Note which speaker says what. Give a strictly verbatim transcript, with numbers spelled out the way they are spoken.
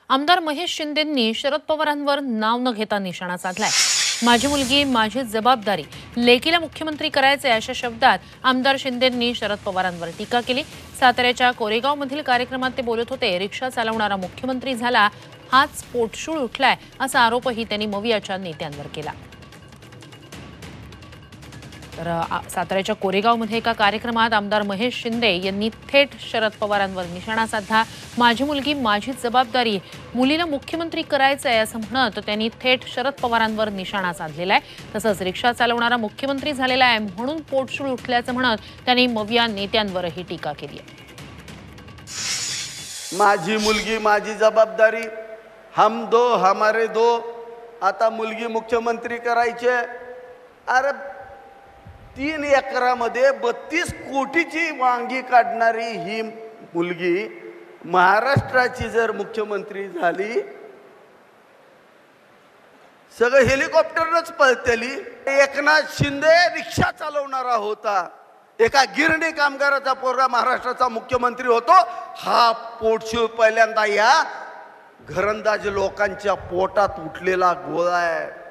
Speaker 1: आमदार महेश शिंदेंनी शरद पवारांवर नाव न घेता निशाणा साधलाय। माझी मुलगी माझी जबाबदारी, लेकीला मुख्यमंत्री करायचे अशा शब्दात आमदार शिंदेंनी शरद पवारांवर टीका केली। साताऱ्याच्या कोरेगावमधील कार्यक्रमात ते बोलत होते। रिक्षा चालवणारा मुख्यमंत्री झाला, हाच पोटशूळ उठलाय असा आरोपही त्यांनी मवियाच्या नेत्यांवर केला। तर साताऱ्याच्या कोरेगावमध्ये एका कार्यक्रमात आमदार महेश शिंदे यांनी थेट शरद पवारांवर निशाणा साधला। माझी मुलगी माझी जबाबदारी, मुलीला मुख्यमंत्री करायचं आहे असं म्हणत त्यांनी थेट शरद पवारांवर निशाणा साधलेला आहे। तसंच रिक्षा चालवणारा मुख्यमंत्री झालेला आहे म्हणून पोटशूळ उठल्याचं म्हणत त्यांनी मविया नेत्यांवरही टीका केली आहे।
Speaker 2: माझी मुलगी माझी जबाबदारी, हम दो हमारे दो, आता मुलगी मुख्यमंत्री करायचे। अरे तीन एकरामध्ये बत्तीस कोटीची वांगी काढणारी ही मुलगी महाराष्ट्राची जर मुख्यमंत्री झाली, सगळं हेलिकॉप्टरनच पळतेली। एकनाथ शिंदे रिक्षा चालवणारा होता, एका गिरणी कामगाराचा पोरगा महाराष्ट्राचा मुख्यमंत्री होतो। हा पोटशूळ पहिल्यांदा या घरंदाज लोकांच्या पोटात उठलेला गोळा आहे।